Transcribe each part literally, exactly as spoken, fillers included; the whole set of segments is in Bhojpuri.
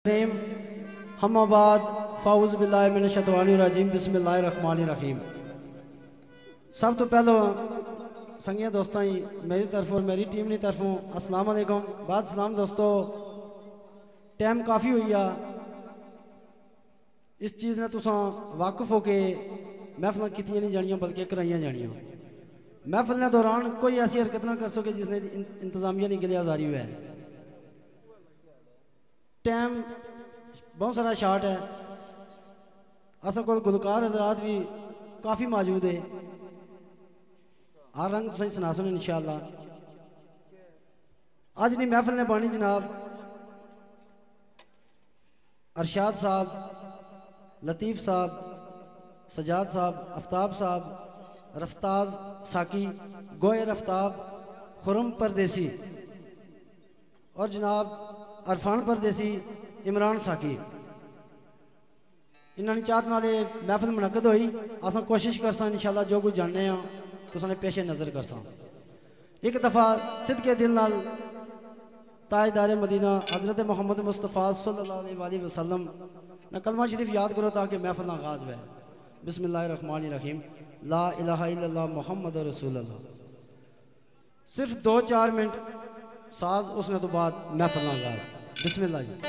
हमाबाद फ़ाउज़ बिल्लाहि मिनश शैतानिर रजीम बिस्मिल्लाहिर रहमानिर रहीम। सब तो पहले संगिया दोस्तों ही मेरी तरफ और मेरी टीम की तरफों अस्सलाम वालेकुम। बाद सलाम दोस्तों, टाइम काफ़ी हुई आ इस चीज़ ने तुसा वाकिफ हो के महफिल कीतियां नहीं जानियां बल्कि कराइया जानियां। महफिल के दौरान कोई ऐसी हरकत ना कर सके जिसने इंतजामिया की गिलियाजारी हुआ है। टाइम बहुत सारा शार्ट है। असल को गुलकार हजरात भी काफ़ी मौजूद है। हर रंग तुम सुना सुन इंशाअल्लाह। अज की महफिल ने बानी जनाब अरशाद साहब, लतीफ़ साहब, सजाद साहब, आफ्ताब साहब, रफ्ताज साकी, गोयर आफ्ताब, खुरम परदेसी और जनाब अरफान परदेसी, इमरान साकी। इन्होंने चाहत नाले महफिल मुनक्कद हुई। अस कोशिश कर सा इंशाअल्लाह जो कुछ जानने तो साने पेशे नज़र कर सा। एक दफ़ा सिद्ध के दिल नाल ताजदार मदीना हज़रत मोहम्मद मुस्तफ़ा सल्लल्लाहु अलैहि वसल्लम न कलमा शरीफ याद करो ताकि महफिल ना आगाज़ हुए। बिस्मिल्लाहिर रहमानिर रहीम। ला इलाहा इल्लल्लाह मुहम्मद रसूलुल्लाह। सिर्फ दो चार मिनट साज, उसने तो बाद महफिल ना आगाज़। बिस्मिल्लाह जी।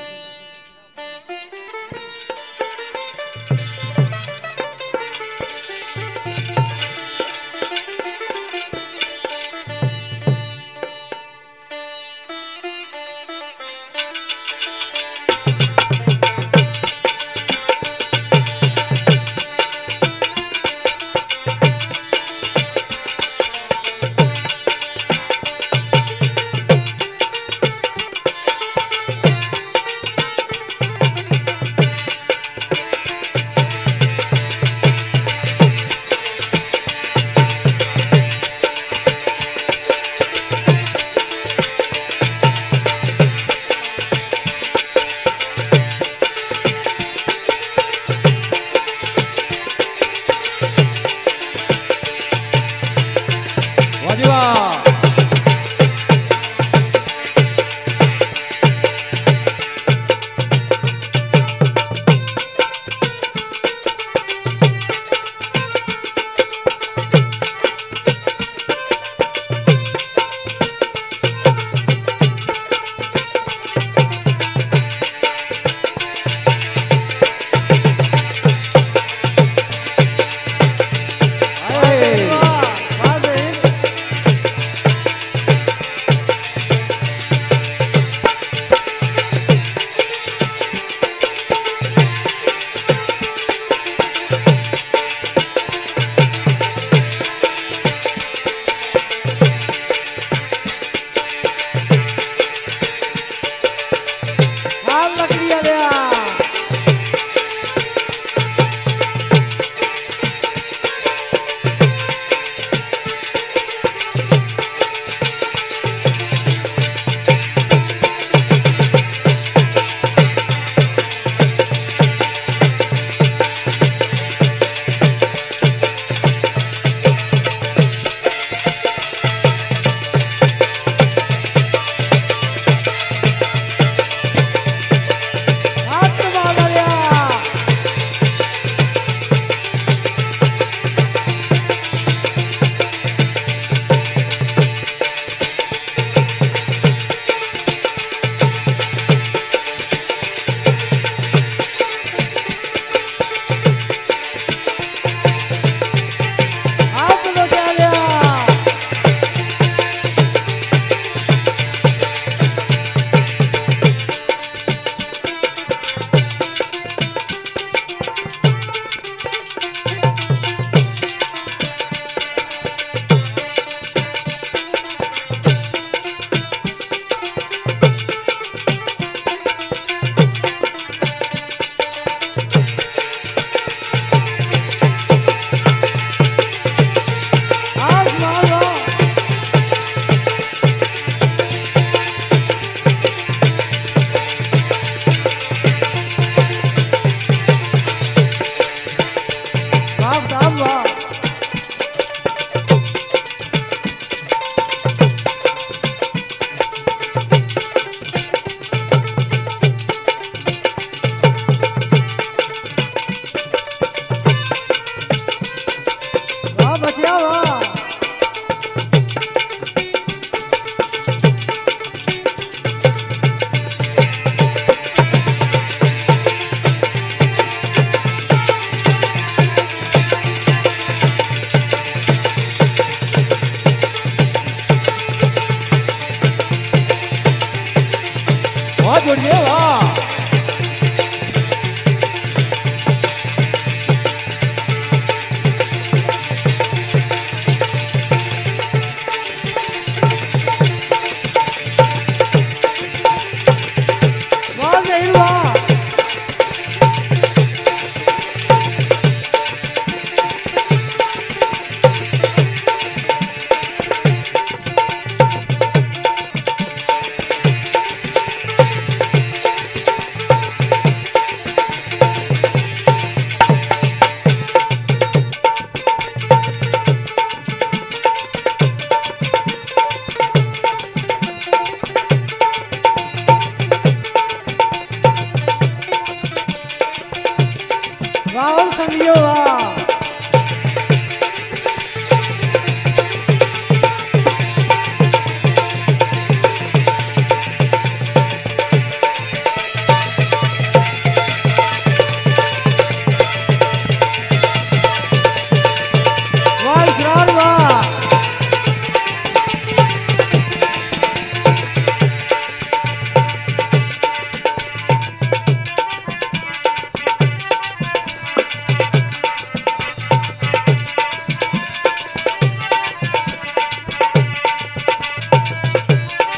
वाह संगियो वाह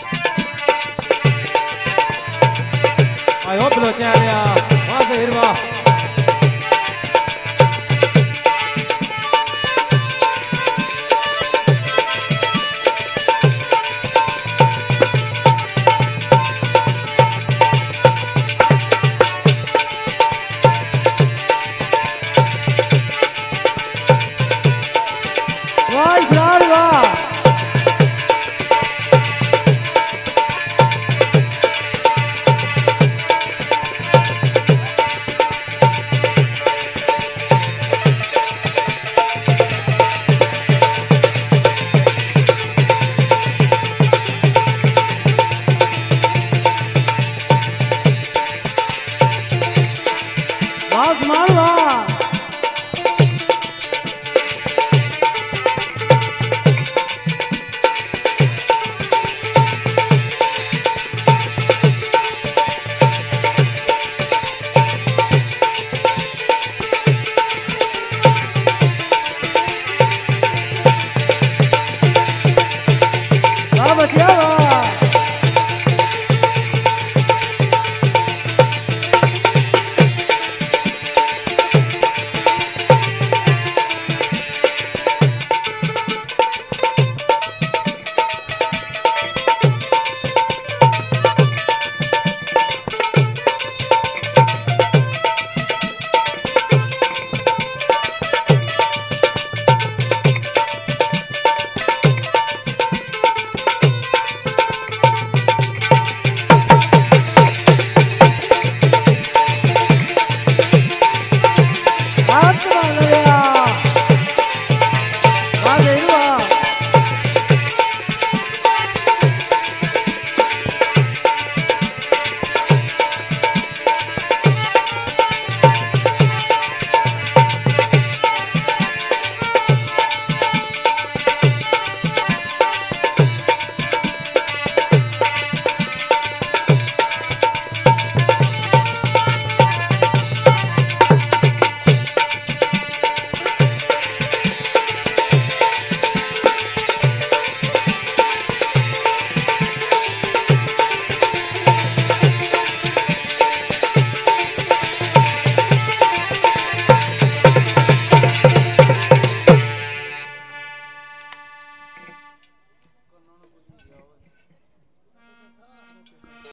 I hope lo chaya, wa se irwa.